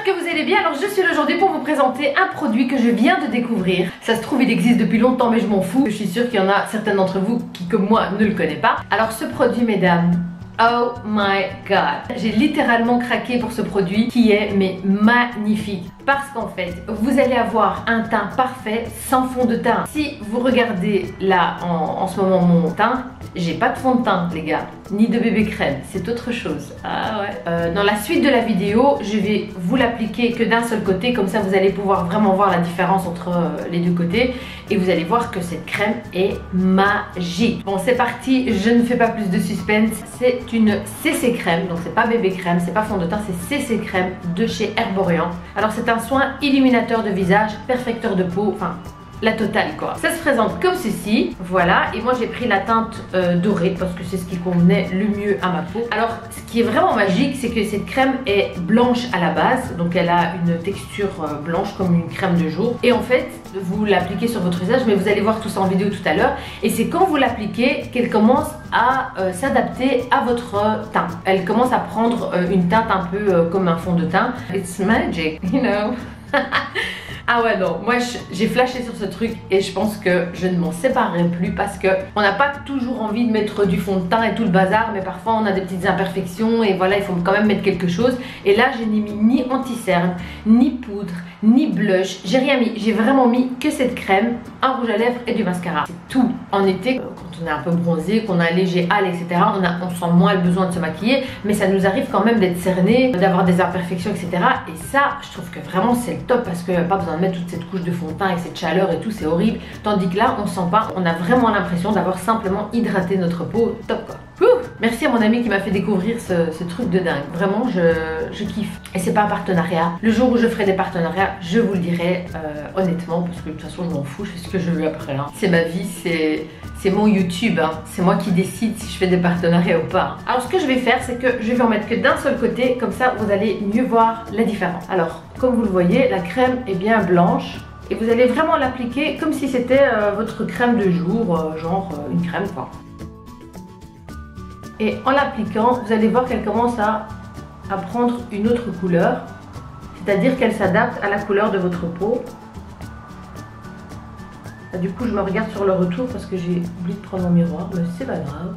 j'espère que vous allez bien. Alors je suis là aujourd'hui pour vous présenter un produit que je viens de découvrir. Ça se trouve il existe depuis longtemps mais je m'en fous. Je suis sûre qu'il y en a certains d'entre vous qui comme moi ne le connaissent pas. Alors ce produit mesdames, oh my god, j'ai littéralement craqué pour ce produit qui est mais magnifique. Parce qu'en fait, vous allez avoir un teint parfait sans fond de teint. Si vous regardez là en ce moment mon teint, j'ai pas de fond de teint les gars, ni de bébé crème, c'est autre chose. Ah ouais. Dans la suite de la vidéo, je vais vous l'appliquer que d'un seul côté, comme ça vous allez pouvoir vraiment voir la différence entre les deux côtés. Et vous allez voir que cette crème est magique. Bon c'est parti, je ne fais pas plus de suspense. C'est une CC crème, donc c'est pas bébé crème, c'est pas fond de teint, c'est CC crème de chez Herborian. Alors c'est un soin illuminateur de visage, perfecteur de peau, enfin la totale quoi. Ça se présente comme ceci, voilà, et moi j'ai pris la teinte dorée parce que c'est ce qui convenait le mieux à ma peau. Alors ce qui est vraiment magique, c'est que cette crème est blanche à la base, donc elle a une texture blanche comme une crème de jour, et en fait vous l'appliquez sur votre visage, mais vous allez voir tout ça en vidéo tout à l'heure, et c'est quand vous l'appliquez qu'elle commence à s'adapter à votre teint. Elle commence à prendre une teinte un peu comme un fond de teint. It's magic, you know. Ah ouais non, moi j'ai flashé sur ce truc et je pense que je ne m'en séparerai plus parce que on n'a pas toujours envie de mettre du fond de teint et tout le bazar, mais parfois on a des petites imperfections et voilà, il faut quand même mettre quelque chose. Et là je n'ai mis ni anti-cerne, ni poudre, ni blush, j'ai rien mis, j'ai vraiment mis que cette crème, un rouge à lèvres et du mascara. C'est tout. En été, quand on est un peu bronzé, qu'on a un léger hâle, etc., on sent moins le besoin de se maquiller, mais ça nous arrive quand même d'être cerné, d'avoir des imperfections, etc. Et ça, je trouve que vraiment c'est le top parce que pas besoin de mettre toute cette couche de fond de teint avec cette chaleur et tout, c'est horrible. Tandis que là, on sent pas, on a vraiment l'impression d'avoir simplement hydraté notre peau, top quoi. Merci à mon ami qui m'a fait découvrir ce truc de dingue. Vraiment, je kiffe. Et c'est pas un partenariat. Le jour où je ferai des partenariats, je vous le dirai honnêtement, parce que de toute façon, je m'en fous, je fais ce que je veux après. Hein. C'est ma vie, c'est mon YouTube. Hein. C'est moi qui décide si je fais des partenariats ou pas. Alors, ce que je vais faire, c'est que je vais en mettre que d'un seul côté. Comme ça, vous allez mieux voir la différence. Alors, comme vous le voyez, la crème est bien blanche. Et vous allez vraiment l'appliquer comme si c'était votre crème de jour, genre une crème quoi. Et en l'appliquant, vous allez voir qu'elle commence à prendre une autre couleur, c'est-à-dire qu'elle s'adapte à la couleur de votre peau. Là, du coup, je me regarde sur le retour parce que j'ai oublié de prendre mon miroir, mais c'est pas grave.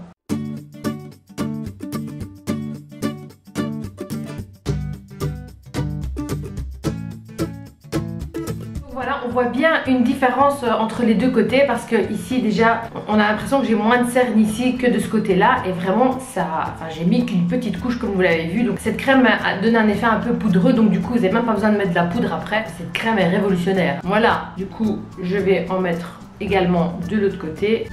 Voilà, on voit bien une différence entre les deux côtés parce que ici déjà on a l'impression que j'ai moins de cerne ici que de ce côté là et vraiment ça, enfin j'ai mis qu'une petite couche comme vous l'avez vu, donc cette crème a donné un effet un peu poudreux, donc du coup vous n'avez même pas besoin de mettre de la poudre après, cette crème est révolutionnaire. Voilà, du coup je vais en mettre également de l'autre côté.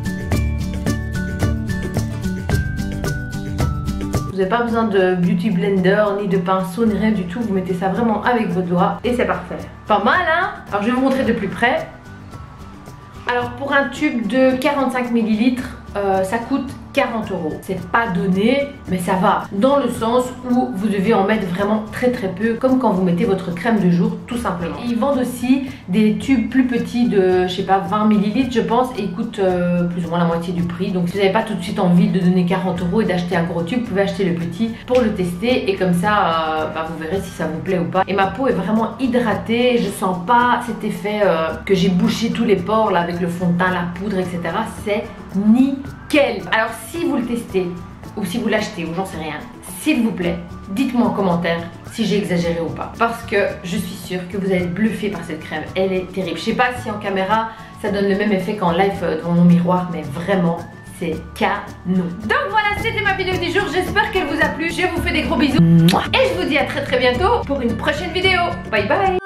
Vous n'avez pas besoin de beauty blender, ni de pinceau, ni rien du tout. Vous mettez ça vraiment avec vos doigts et c'est parfait. Pas mal hein? Alors je vais vous montrer de plus près. Alors pour un tube de 45 ml, ça coûte 40 €. C'est pas donné, mais ça va. Dans le sens où vous devez en mettre vraiment très peu, comme quand vous mettez votre crème de jour, tout simplement. Et ils vendent aussi des tubes plus petits de, je sais pas, 20 ml je pense, et ils coûtent plus ou moins la moitié du prix. Donc si vous n'avez pas tout de suite envie de donner 40 € et d'acheter un gros tube, vous pouvez acheter le petit pour le tester. Et comme ça, vous verrez si ça vous plaît ou pas. Et ma peau est vraiment hydratée, je sens pas cet effet que j'ai bouché tous les pores là avec le fond de teint, la poudre, etc. C'est nickel. Alors si vous le testez ou si vous l'achetez ou j'en sais rien, s'il vous plaît, dites-moi en commentaire si j'ai exagéré ou pas. Parce que je suis sûre que vous allez être bluffé par cette crème. Elle est terrible. Je sais pas si en caméra ça donne le même effet qu'en live devant mon miroir, mais vraiment c'est canon. Donc voilà, c'était ma vidéo du jour. J'espère qu'elle vous a plu. Je vous fais des gros bisous. Et je vous dis à très bientôt pour une prochaine vidéo. Bye bye.